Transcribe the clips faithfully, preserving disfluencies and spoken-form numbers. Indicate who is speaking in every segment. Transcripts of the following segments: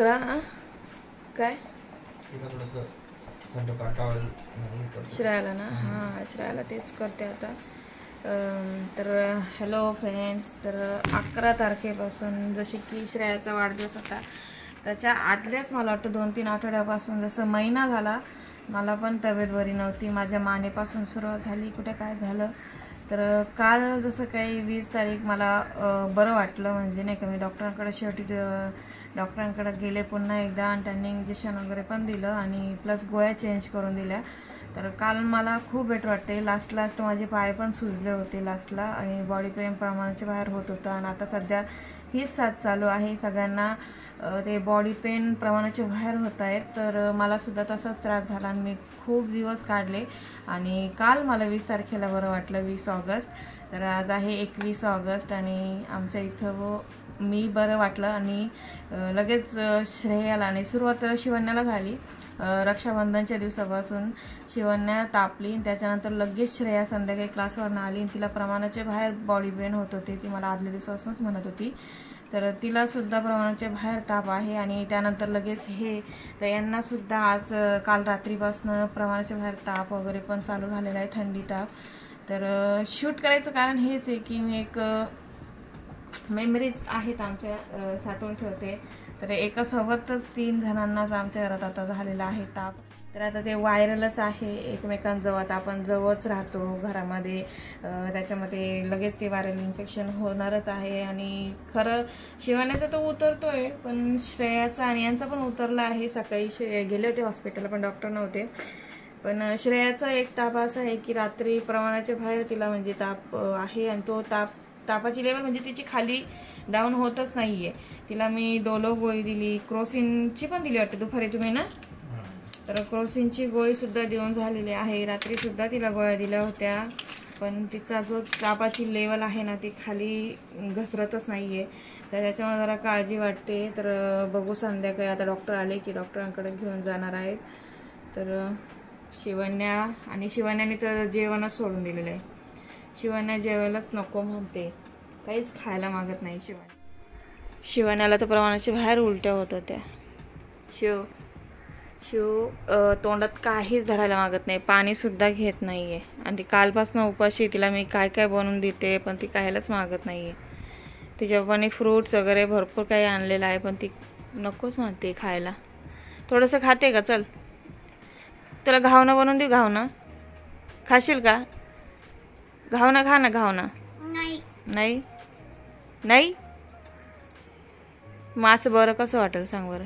Speaker 1: अकरा काय श्रेयाला ना हां श्रेयाला तेच करते आता. तर हॅलो फ्रेंड्स, तर अकरा तारखेपासून जशी की श्रेयाचा वाढदिवस होता त्याच्या आदल्याच मला वाटतं दोन तीन आठवड्यापासून जसं महिना झाला मला पण तब्येत बरी नव्हती. माझ्या मानेपासून सुरुवात झाली, कुठे काय झालं. तर काल जसं काही वीस तारीख मला बरं वाटलं, म्हणजे नाही का मी डॉक्टरांकडे शेवटी डॉक्टरांकडे गेले पुन्हा एकदा आणि त्यांनी इंजेक्शन वगैरे पण दिलं आणि प्लस गोळ्या चेंज करून दिल्या. तर काल मला खूप बेटर वाटते. लास्ट लास्ट माझे पाय पण सुजले होते लास्टला आणि बॉडी पेन प्रमाणाच्या बाहेर होत होतं. आणि आता सध्या हीच साथ चालू आहे सगळ्यांना, ते बॉडी पेन प्रमाणाच्या बाहेर होत आहेत. तर मलासुद्धा तसाच त्रास झाला आणि मी खूप दिवस काढले आणि काल मला वीस तारखेला बरं वाटलं, वीस ऑगस्ट. तर आज आहे एकवीस ऑगस्ट आणि आमच्या इथं व मी बरं वाटलं आणि लगेच श्रेयाला आणि सुरुवात शिवण्याला झाली. रक्षाबंधनच्या दिवसापासून शिवण्या तापली, त्याच्यानंतर लगेच श्रेया संध्याकाळी क्लासवरून आली आणि तिला प्रमाणाच्या बाहेर बॉडी पेन होत होते. ती मला आदल्या दिवसापासूनच म्हणत होती. तर तिलासुद्धा प्रमाणाच्या बाहेर ताप आहे आणि त्यानंतर लगेच हे तर यांनासुद्धा आज काल रात्रीपासून प्रमाणाच्या बाहेर ताप वगैरे पण चालू झालेला आहे, थंडी ताप. तर शूट करायचं कारण हेच आहे की मी एक मेमरीज आहेत आमच्या साठवून ठेवते. तर एकासोबतच तीन जणांनाच आमच्या घरात आता झालेला आहे ताप. तर आता ते व्हायरलच आहे, एकमेकांजवळ आता आपण जवळच राहतो घरामध्ये, त्याच्यामध्ये लगेच ते व्हायरल इन्फेक्शन होणारच आहे. आणि खरं शिवाण्याचा तो उतरतो आहे, पण श्रेयाचा आणि यांचा पण उतरला आहे. सकाळी शे गेले होते हॉस्पिटलला पण डॉक्टर नव्हते. पण श्रेयाचा एक ताप असा आहे की रात्री प्रमाणाच्या बाहेर तिला म्हणजे ताप आहे आणि तो ताप तापाची लेवल म्हणजे तिची खाली डाऊन होतच नाही आहे. तिला मी डोलो गोळी दिली, क्रोसिनची पण दिली वाटते दुपारी तुम्ही ना. तर क्रोसिनची गोळीसुद्धा देऊन झालेली आहे. रात्रीसुद्धा तिला गोळ्या दिल्या होत्या, पण तिचा जो तापाची लेवल आहे ना ती खाली घसरतच नाही आहे. तर त्याच्यामुळे जरा काळजी वाटते. तर बघू संध्याकाळी आता डॉक्टर आले की डॉक्टरांकडे घेऊन जाणार आहेत. तर शिवण्या आणि शिवण्याने तर जेवणच सोडून दिलेलं आहे. शिवण्या जेवायलाच नको म्हणते, काहीच खायला मागत नाही शिवण्या. शिवण्याला तर प्रमाणाच्या बाहेर उलट्या होत होत्या. शिव शिव तोंडात काहीच धरायला मागत नाही, पाणीसुद्धा घेत नाही आहे. आणि ती कालपासून उपाशी, तिला मी काय काय बनवून देते पण ती खायलाच मागत नाही आहे. तिच्या पप्पाने फ्रूट्स वगैरे भरपूर काही आणलेलं आहे पण ती नकोच म्हणते खायला. थोडंसं खाते का? चल त्याला घावणं बनवून दे. घावणं खाशील का? घावणं खा ना. घावणं नाही नाही नाही मग असं बरं कसं वाटेल सांग बरं.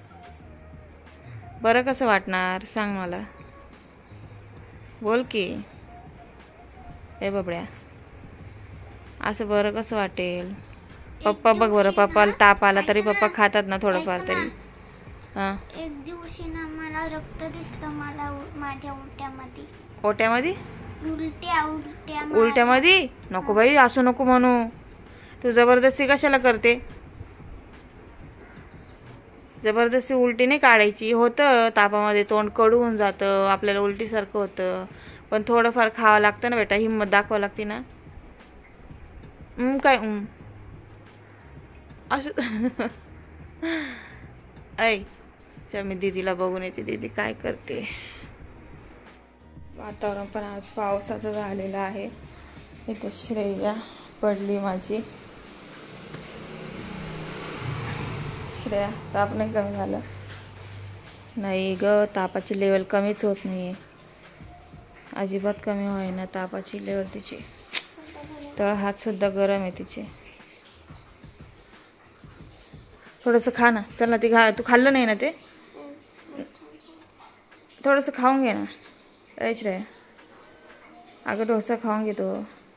Speaker 1: बरं कसं वाटणार सांग मला, बोल की. ए बबड्या, असं बरं कसं वाटेल? पप्पा बघ बरं, पप्पाला ताप आला तरी पप्पा खातात ना थोडंफार तरी. हां
Speaker 2: एक दिवशी ना मला रक्त दिसतं मला माझ्या उलट्यामध्ये.
Speaker 1: पोट्यामध्ये
Speaker 2: उलट्या उलट्या
Speaker 1: उलट्यामध्ये नको बाई, असं नको म्हणू. तू जबरदस्ती कशाला करते? जबरदस्ती उलटी नाही काढायची. होतं तापामध्ये तोंड कडू होऊन जातं, आपल्याला उलटीसारखं होतं, पण थोडंफार खावं लागतं ना बेटा, हिंमत दाखवावं लागते ना. उम काय उम असं ऐ चल मी दीदीला बघून येते दीदी काय करते. वातावरण पण आज पावसाचं झालेलं आहे. इथे श्रेया पडली माझी. श्रेया ताप नाही कमी झाला? नाही ग, तापाची लेवल कमीच होत नाही आहे, अजिबात कमी होईना तापाची लेवल तिची. तळ हातसुद्धा गरम आहे तिचे. थोडंसं खा ना, चल ना. ते खा, तू खाल्लं नाही ना ते, थोडंसं खाऊन घे ना. ऐ श्रेया, अगं डोसा खाऊन घेतो.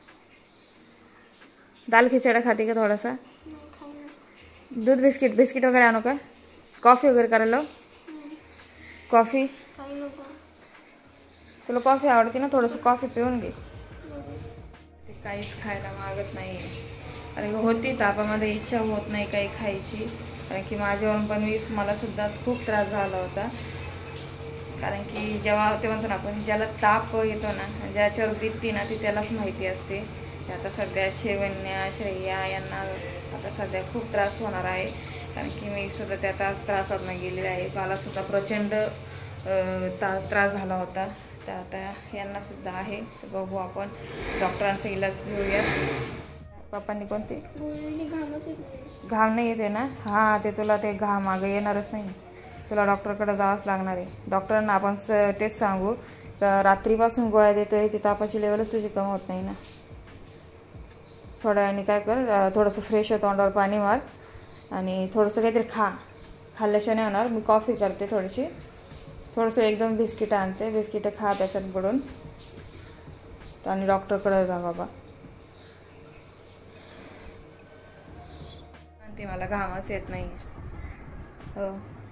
Speaker 1: दाल खिचडा खाते का थोडासा? दूध बिस्किट बिस्किट वगैरे आणू का? कॉफी वगैरे करायला? कॉफी तुला कॉफी आवडते ना, थोडंसं कॉफी पिऊन घे. ते काहीच खायला मागत नाही. कारण की होती तापामध्ये इच्छा होत नाही काही खायची, कारण की माझ्यावरून पण मी मलासुद्धा खूप त्रास झाला होता. कारण की जेव्हा ते म्हणतो ना आपण, ज्याला ताप येतो ना, ज्याच्यावर बीतती ना ती त्यालाच माहिती असते. आता सध्या शिवण्या श्रेया यांना आता सध्या खूप त्रास होणार आहे. कारण की मी सुद्धा त्या त्रास त्रासात नाही गेलेली आहे. मला सुद्धा प्रचंड ता त्रास झाला होता. तर आता यांना सुद्धा आहे. तर बघू आपण डॉक्टरांचा इलाज घेऊया. पप्पांनी कोणते घाम नाही येते ना? हां, ते तुला ते घाम मागं येणारच नाही. तुला डॉक्टरकडे जावंच लागणार आहे. डॉक्टरांना आपण स तेच सांगू तर रात्रीपासून गोळ्या देतोय, ती तापाची लेवलच तुझी कमी होत नाही ना. थोड्या वेळाने काय कर, थोडंसं फ्रेश होतं, तोंडावर पाणी मार आणि थोडंसं काहीतरी खा. खाल्ल्याशिवाय नाही होणार. मी कॉफी करते थोडीशी, थोडंसं एकदम बिस्किट आणते, बिस्किटं खा त्याच्यात बुडून आणि डॉक्टरकडे जा बाबा. ते मला घामच येत नाही. हो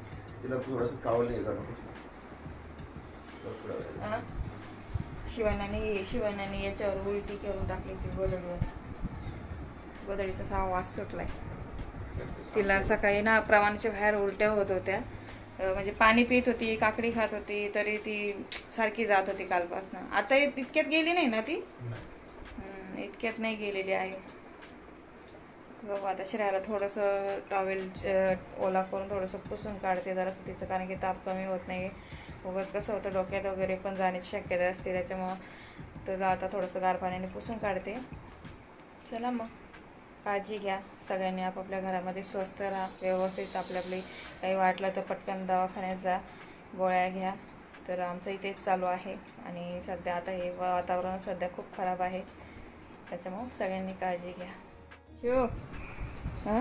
Speaker 1: शिवानाने शिवानाने याच्यावर उलटी करून टाकली ती गोदडीवर. गोदडीचा असा वास सुटलाय तिला. सकाळी ना प्रमाणाच्या बाहेर उलट्या होत होत्या. म्हणजे पाणी पित होती, काकडी खात होती, तरी ती सारखी जात होती कालपासून. आता इतक्यात गेली नाही ना ती? इतक्यात नाही गेलेली आहे. बघू आता श्रेयाला थोडंसं टॉवेल ओला करून थोडंसं पुसून काढते जरासं तिचं, कारण की ताप कमी होत नाही. उगाच कसं होतं डोक्यात वगैरे पण जाण्याची शक्यता असते, त्याच्यामुळं तर आता थोडंसं गार पाण्याने पुसून काढते. चला मग, काळजी घ्या सगळ्यांनी, आपापल्या घरामध्ये स्वस्थ राहा, व्यवस्थित. आपल्या आपली काही वाटलं तर पटकन दवाखान्यात जा, गोळ्या घ्या. तर आमचं इथेच चालू आहे आणि सध्या आता हे वातावरण सध्या खूप खराब आहे, त्याच्यामुळं सगळ्यांनी काळजी घ्या. शिव हां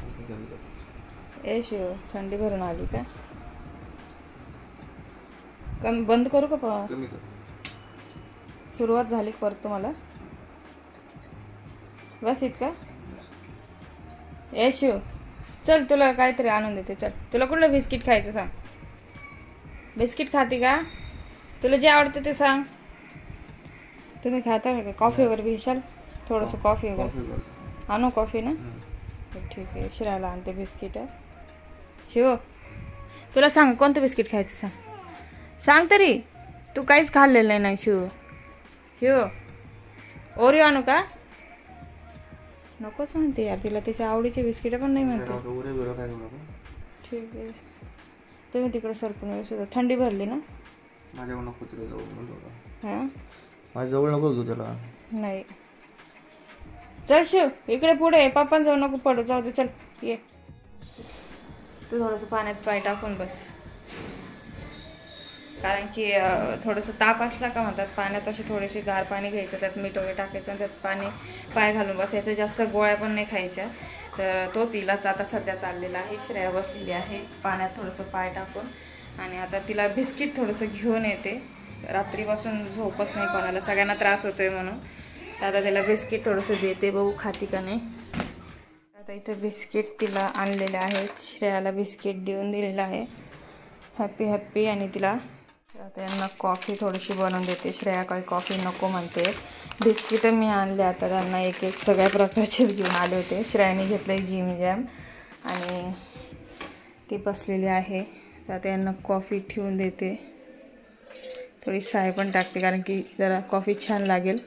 Speaker 1: ए शिव, थंडी भरून आली का? कमी बंद करू का? पण सुरुवात झाली परत तुम्हाला? बस इतका? ए शिव चल, तुला काहीतरी आणून देते. चल, तुला कुठलं बिस्किट खायचं सांग. बिस्किट खाते का? तुला जे आवडतं ते सांग. तुम्ही खाता का? कॉफी वगैरे घेशाल? थोडंसं कॉफी वगैरे आणू? कॉफी ना, ठीक आहे. श्रेयाला आणते बिस्किट. शिव तुला सांग कोणतं बिस्किट खायचं सांग. सांग तरी, तू काहीच खाल्लेलं नाही. शिव शिव ओरिओ आणू का? नकोच म्हणते यार, तिला तिच्या आवडीचे बिस्किट पण नाही म्हणते. ठीक आहे, तुम्ही तिकडे सरकून येऊ. थंडी भरली ना?
Speaker 3: माझ्यावर नको तुला जाऊ.
Speaker 1: हां
Speaker 3: माझ्याजवळ नको घेऊ त्याला.
Speaker 1: नाही, चल शिव इकडे पुढे, पप्पांजवळ नको पडू. जाऊ दे, चल ये. तू थोडंसं पाण्यात पाय टाकून बस, कारण की थोडंसं ताप असला का म्हणतात पाण्यात अशी थोडीशी गार पाणी घ्यायचं, त्यात मीठ वगैरे टाकायचं आणि त्यात पाणी पाय घालून बसायचं. जास्त गोळ्या पण नाही खायच्या. तर तोच इलाज आता सध्या चाललेला आहे. श्रेया बसलेली आहे पाण्यात थोडंसं पाय टाकून आणि आता तिला बिस्किट थोडंसं घेऊन येते. रात्रीपासून झोपच नाही कोणाला, सगळ्यांना त्रास होतोय म्हणून. आता तिला बिस्किट थोडंसं देते, बघू खाती का नाही. आता इथं बिस्किट तिला आणलेले आहेत. श्रेयाला बिस्किट देऊन दिलेलं आहे, हॅप्पी हॅप्पी. आणि तिला आता यांना कॉफी थोडीशी बनवून देते. श्रेया काही कॉफी नको म्हणते. बिस्किटं मी आणले आता त्यांना एक एक सगळ्या प्रकारचेच घेऊन आले होते. श्रेयाने घेतलं आहे जिम जॅम आणि ती बसलेली आहे. तर आता यांना कॉफी ठेवून देते, थोडी साय पण टाकते कारण की जरा कॉफी छान लागेल.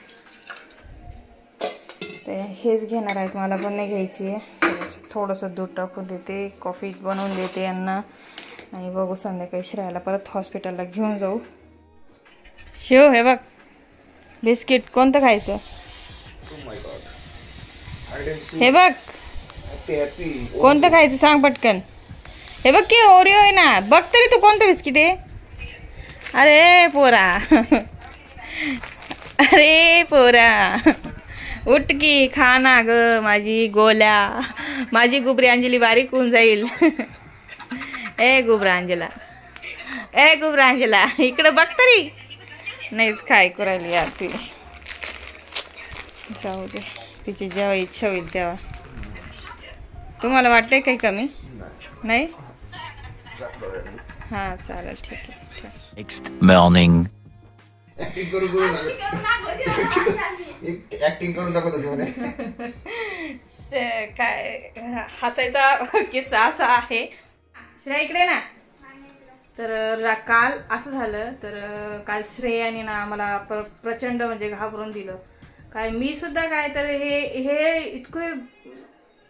Speaker 1: ते हेच घेणार आहेत, मला पण नाही घ्यायची आहे. थोडंसं दूध टाकून देते, कॉफी बनवून देते यांना आणि बघू संध्याकाळी श्रेयाला परत हॉस्पिटलला घेऊन जाऊ. शिव हे बघ बिस्किट कोणतं खायचं? हे बघ कोणतं खायचं सांग पटकन. हे बघ की ओरिओ आहे ना, बघ तरी तू कोणतं बिस्किट आहे. अरे पोरा अरे पोरा उठ की खा ना ग माझी गोल्या, माझी गुबरी अंजली बारीक होऊन जाईल. ए गुबरांजला, ए गुबरांजला इकडं बघ तरी. नाहीच काय करायला यार ती. जाऊ दे, तिची जेव्हा इच्छा होईल तेव्हा. तुम्हाला वाटतंय काही कमी नाही? हां चालेल, ठीक आहे.
Speaker 4: Next morning.
Speaker 3: ऍक्टिंग करू करू ऍक्टिंग करून दाखवतो.
Speaker 1: काय हसायचा किस्सा असा आहे. श्रेया इकडे ना. तर काल असं झालं, तर काल श्रेयाने ना आम्हाला प्र प्रचंड म्हणजे घाबरून दिलं. काय मी सुद्धा काय तर हे हे इतकं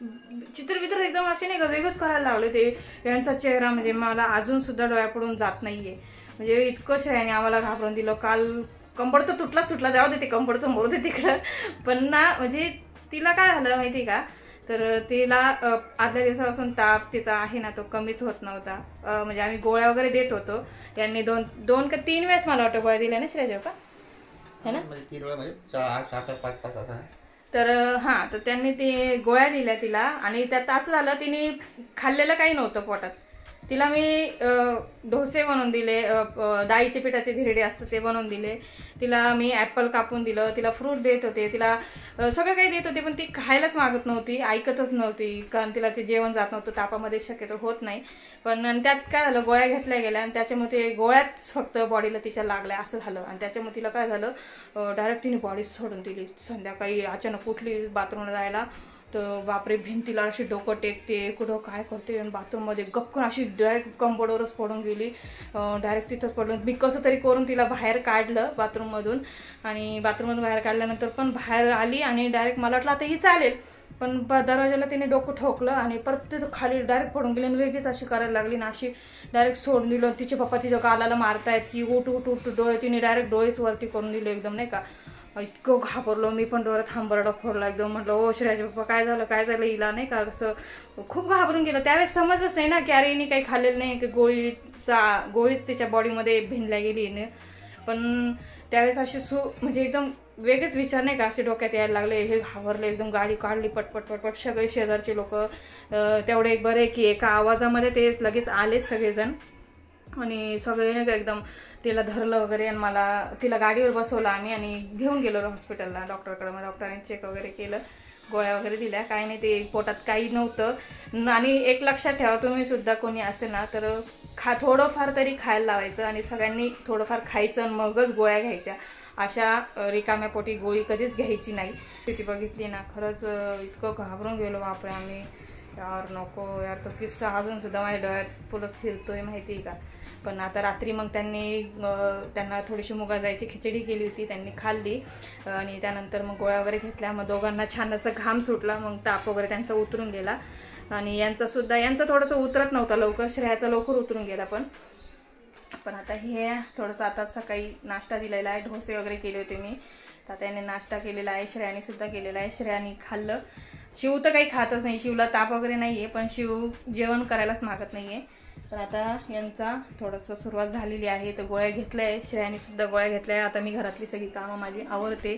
Speaker 1: चित्र बित्र एकदम असे नाही का वेगळंच करायला लागले ते. यांचा चेहरा म्हणजे मला अजून सुद्धा डोळ्यापडून जात नाहीये. म्हणजे इतकं श्रेयाने आम्हाला घाबरून दिलं. काल कंबड तर तुटलाच तुटला, जाऊ दे ते कंबडचं मोरू दे तिकडं. पण ना म्हणजे तिला काय झालं माहिती का, तर तिला आदल्या दिवसापासून ताप तिचा आहे ना तो कमीच होत नव्हता. म्हणजे आम्ही गोळ्या वगैरे देत होतो. यांनी दोन दोन का तीन वेळेस मला वाटतं गोळ्या दिल्या ना श्रेया का है ना,
Speaker 3: म्हणजे तीन वेळा म्हणजे चार चार चार पाच पाच असा.
Speaker 1: तर हां, तर त्यांनी ते गोळ्या दिल्या तिला. आणि त्यात असं झालं तिने खाल्लेलं काही नव्हतं पोटात. तिला मी डोसे बनवून दिले, डाळीचे पिठाचे धिरडे असतात ते बनवून दिले. तिला मी ॲपल कापून दिलं, तिला फ्रूट देत होते, तिला सगळं काही देत होते. पण ती खायलाच मागत नव्हती, ऐकतच नव्हती. कारण तिला ते जेवण जात नव्हतं, तापामध्ये शक्यतो होत नाही. पण त्यात काय झालं, गोळ्या घेतल्या गेल्या आणि त्याच्यामुळे ते गोळ्याच फक्त बॉडीला तिच्या लागल्या असं झालं. आणि त्याच्यामुळे तिला काय झालं, डायरेक्ट तिने बॉडी सोडून दिली. संध्याकाळी अचानक उठली बाथरूमला जायला, तर बापरे भिंतीला अशी डोकं टेकते, कुठं काय करते. आणि बाथरूममध्ये गपकन अशी डायरेक्ट कंबोडवरच पडून गेली. डायरेक्ट तिथंच पडून मी कसं तरी करून तिला बाहेर काढलं बाथरूममधून. आणि बाथरूममधून बाहेर काढल्यानंतर पण बाहेर आली आणि डायरेक्ट मला वाटलं आता ही चालेल, पण दरवाजाला तिने डोकं ठोकलं आणि परत तिथं खाली डायरेक्ट पडून गेली. आणि वेगळीच अशी करायला लागली ना, अशी डायरेक्ट सोडून दिलं. तिचे पप्पा तिच्या गालाला मारतायत की उठ उठ उठ डोळे, तिने डायरेक्ट डोळेच वरती करून दिले एकदम नाही का. इतकं घाबरलो मी पण, डोळ्यात थांबरडा फोडला एकदम. म्हटलं ओ श्रेयाचे पप्पा काय झालं काय झालं हिला नाही का, असं खूप घाबरून गेलं. त्यावेळेस समजलंच नाही ना की अरे हिने काही खाल्लेलं नाही, की गोळीचा गोळीच तिच्या बॉडीमध्ये भिनल्या गेली हिने. पण त्यावेळेस असे सु म्हणजे एकदम वेगळेच विचार नाही का असे डोक्यात यायला लागले. हे घाबरले एकदम, गाडी काढली पटपट पटपट. सगळे शेजारचे लोक तेवढे एक बरे की एका आवाजामध्ये ते लगेच आलेच सगळेजण. आणि सगळे नाही का एकदम तिला धरलं वगैरे. आणि मला तिला गाडीवर बसवलं आम्ही आणि घेऊन गेलो हॉस्पिटलला डॉक्टरकडे. मग डॉक्टरांनी चेक वगैरे केलं, गोळ्या वगैरे दिल्या, काही नाही ते पोटात काही नव्हतं. आणि एक लक्षात ठेवा तुम्ही सुद्धा कोणी असेल ना तर खा थोडंफार तरी खायला लावायचं आणि सगळ्यांनी थोडंफार खायचं आणि मगच गोळ्या घ्यायच्या. अशा रिकाम्या पोटी गोळी कधीच घ्यायची नाही. स्थिती बघितली ना खरंच इतकं घाबरून गेलो बापरे आम्ही. यार नको यार, तो किस्सा अजून सुद्धा माझ्या डोळ्यात पुलत फिरतोय माहिती आहे का. पण आता रात्री मग त्यांनी त्यांना थोडीशी मुगा जायची खिचडी केली होती, त्यांनी खाल्ली. आणि त्यानंतर मग गोळ्या वगैरे घेतल्या. मग दोघांना छान असं घाम सुटला, मग ताप वगैरे त्यांचा उतरून गेला. आणि यांचा सुद्धा यांचा थोडंसं उतरत नव्हता लवकर, श्रेयाचा लवकर उतरून गेला. पण पण आता हे थोडंसं आता सकाळी नाश्ता दिलेला आहे, डोसे वगैरे केले होते मी, तर आता याने नाश्ता केलेला आहे, श्रेयाने सुद्धा केलेला आहे. श्रेयाने खाल्लं. शिव तर काही खातच नाही, शिवला ताप वगैरे नाही आहे, पण शिव जेवण करायलाच मागत नाही आहे. तर आता यांचा थोडंसं सुरुवात झालेली आहे. तर गोळ्या घेतल्या आहे, श्रेयाने सुद्धा गोळ्या घेतल्या आहे. आता मी घरातली सगळी कामं माझी आवरते.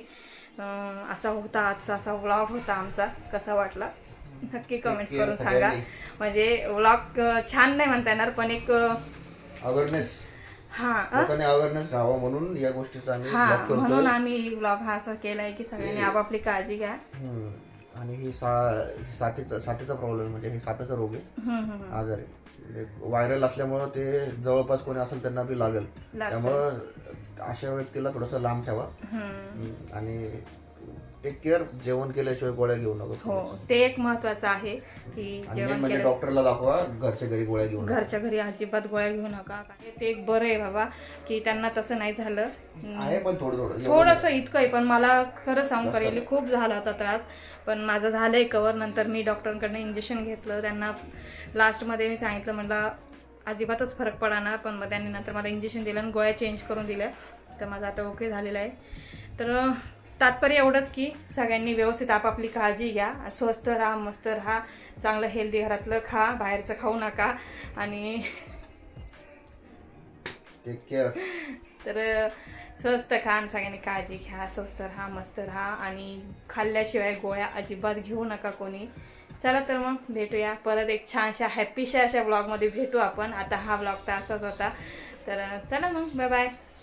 Speaker 1: असा होता आजचा असा व्लॉग होता आमचा. कसा वाटला नक्की कमेंट्स करून सांगा. म्हणजे व्लॉग छान नाही म्हणता येणार, पण एक
Speaker 3: अवेअरनेस,
Speaker 1: हा
Speaker 3: लोकांनी अवेअरनेस राहावं म्हणून या गोष्टीचा आम्ही
Speaker 1: हा
Speaker 3: ब्लॉग करतोय.
Speaker 1: म्हणून आम्ही व्लॉग हा असा केलाय की सगळ्यांनी आपापली काळजी घ्या.
Speaker 3: आणि ही सा साथीचा साथीचा प्रॉब्लेम म्हणजे हे साथीचा रोग आहे, आजार आहे. म्हणजे व्हायरल असल्यामुळं ते जवळपास कोणी असेल त्यांना बी लागेल. त्यामुळं अशा व्यक्तीला थोडंसं लांब ठेवा आणि टेक केअर. जेवण केल्याशिवाय गोळ्या घेऊ नका.
Speaker 1: हो, ते एक महत्वाचं आहे की जेवण
Speaker 3: म्हणजे डॉक्टरला दाखवा, घरच्या घरी गोळ्या घेऊ नका.
Speaker 1: घरच्या घरी अजिबात गोळ्या घेऊ नका. ते एक बरं आहे बाबा की त्यांना तसं नाही झालं
Speaker 3: आहे, पण थोडं थोडं
Speaker 1: थोडंसं इतकं आहे. पण मला खरं सांगू करेल खूप झाला होता त्रास, पण माझं झालंय कवर. नंतर मी डॉक्टरांकडनं इंजेक्शन घेतलं. त्यांना लास्टमध्ये मी सांगितलं म्हटलं अजिबातच फरक पडणार, पण मग त्यांनी नंतर मला इंजेक्शन दिलं आणि गोळ्या चेंज करून दिल्या. तर माझं आता ओके झालेलं आहे. तर तात्पर्य एवढंच की सगळ्यांनी व्यवस्थित आपापली काळजी घ्या, स्वस्थ राहा, मस्त राहा, चांगलं हेल्दी घरातलं खा, बाहेरचं खाऊ नका. आणि
Speaker 3: टेक केअर.
Speaker 1: तर स्वस्त खा आणि सगळ्यांनी काळजी घ्या, स्वस्त राहा, मस्त राहा. आणि खाल्ल्याशिवाय गोळ्या अजिबात घेऊ नका कोणी. चला तर मग भेटूया परत एक छानशा हॅपीशा अशा ब्लॉगमध्ये भेटू आपण. आता हा ब्लॉग तर असाच होता. तर चला मग, बाय बाय.